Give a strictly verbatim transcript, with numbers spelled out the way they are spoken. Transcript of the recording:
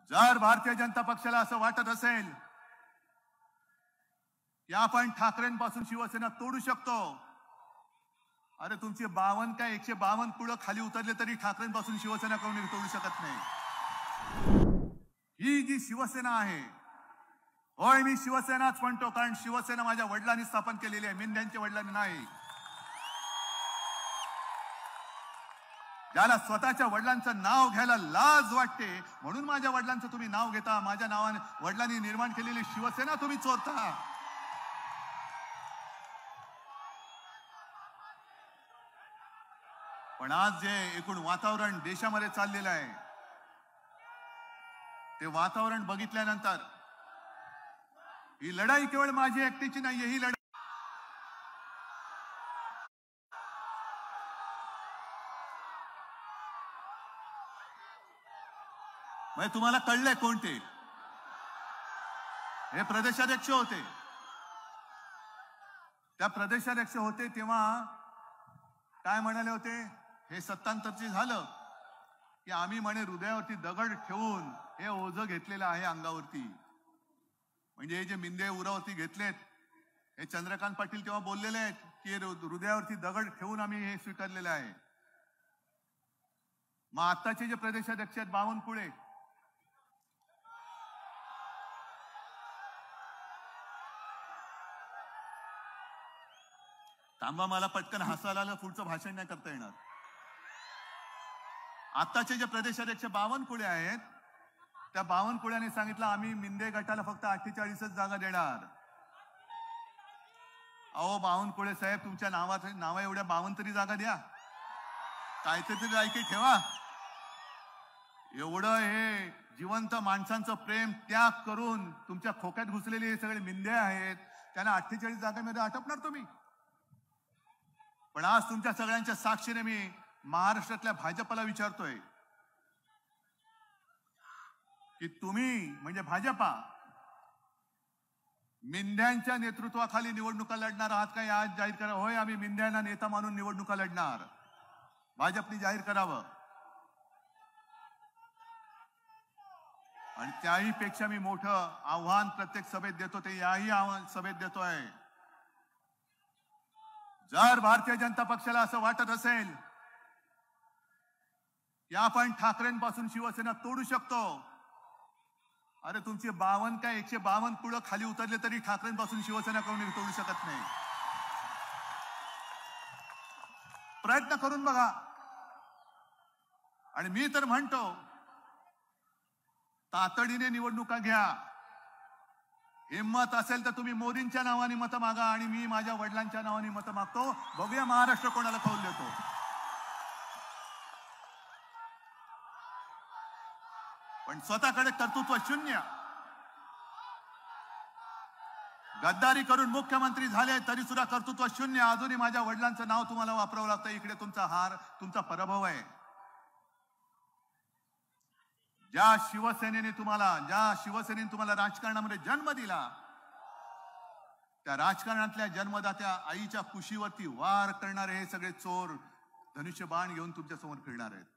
जर भारतीय जनता पक्षाला असं वाटत असेल की आपण ठाकरेंपासून शिवसेना तोडू शकतो, अरे तुमचे बावन्न काय एकशे बावन्न कुळं खाली उतरले तरी ठाकरेंपासून शिवसेना कोणी तोडू शकत नाही। ही जी शिवसेना आहे, होय मी शिवसेनाच म्हणतो, कारण शिवसेना माझ्या वडिलांनी स्थापन केलेली आहे, मिंद्यांच्या वडिलांनी नाही। ज्याला स्वतःच्या वडिलांचं नाव घ्यायला लाज वाटते म्हणून माझ्या वडिलांचं तुम्ही नाव घेता, माझ्या नावाने वडिलांनी निर्माण केलेली शिवसेना तुम्ही चोरता। पण आज जे एकूण वातावरण देशामध्ये चाललेलं आहे ते वातावरण बघितल्यानंतर ही लढाई केवळ माझी एकटीची नाही, ही लढाई म्हणजे तुम्हाला कळलंय कोणते हे प्रदेशाध्यक्ष होते। त्या प्रदेशाध्यक्ष होते तेव्हा काय म्हणाले होते, हे सत्तांतरचे झालं की आम्ही म्हणे हृदयावरती दगड ठेवून हे ओझं घेतलेलं आहे अंगावरती। म्हणजे हे जे मिंदे उरावरती घेतलेत, हे चंद्रकांत पाटील तेव्हा बोललेले आहेत की हृदयावरती दगड ठेवून आम्ही हे स्वीकारलेलं आहे। मग आताचे जे प्रदेशाध्यक्ष आहेत बावनकुळे, थांबा मला पटकन हसायला आलं, पुढचं भाषण नाही करता येणार। आताचे जे प्रदेशाध्यक्ष बावनकुळे आहेत त्या बावनकुळ्यांनी सांगितलं आम्ही मिंदे गटाला फक्त अठ्ठेचाळीसच जागा देणार। अहो बावनकुळे साहेब, तुमच्या नावात नावा एवढ्या बावन्न तरी जागा द्या, काहीतरी लायकी ठेवा। एवढं हे जिवंत माणसांचं प्रेम त्याग करून तुमच्या खोक्यात घुसलेले हे सगळे मिंदे आहेत, त्यांना अठ्ठेचाळीस जागांमध्ये आटपणार तुम्ही। पण आज तुमच्या सगळ्यांच्या साक्षीने मी महाराष्ट्रातल्या भाजपला विचारतोय की तुम्ही म्हणजे भाजपा मिंद्यांच्या नेतृत्वाखाली निवडणुका लढणार आहात का? आज जाहीर करा। होय आम्ही मिंद्यांना नेता मानून निवडणुका लढणार, भाजपने जाहीर करावं। आणि त्याही पेक्षा मी मोठं आव्हान प्रत्येक सभेत देतो, ते याही आव्हान सभेत देतोय। जर भारतीय जनता पक्षाला असं वाटत असेल की आपण ठाकरेंपासून शिवसेना तोडू शकतो, अरे तुमचे बावन्न काय एकशे बावन्न कुळं खाली उतरले तरी ठाकरेंपासून शिवसेना कोणी तोडू शकत नाही। प्रयत्न करून बघा। आणि मी तर म्हणतो तातडीने निवडणुका घ्या। हिम्मत असेल तर तुम्ही मोदींच्या नावाने मत मागा आणि मी माझ्या वडिलांच्या नावाने मत मागतो। बघूया महाराष्ट्र कोणाला कौल देतो। पण स्वतःकडे कर्तृत्व शून्य, गद्दारी करून मुख्यमंत्री झाले तरी सुद्धा कर्तृत्व शून्य। अजूनही माझ्या वडिलांचं नाव तुम्हाला वापरावं लागतं। इकडे तुमचा हार, तुमचा पराभव आहे। ज्या शिवसेनेने तुम्हाला ज्या शिवसेनेने तुम्हाला राजकारणामध्ये जन्म दिला, त्या राजकारणातल्या जन्मदात्या आईच्या कुशीवरती वार करणारे हे सगळे चोर धनुष्यबाण घेऊन तुमच्या समोर फिरणार आहेत।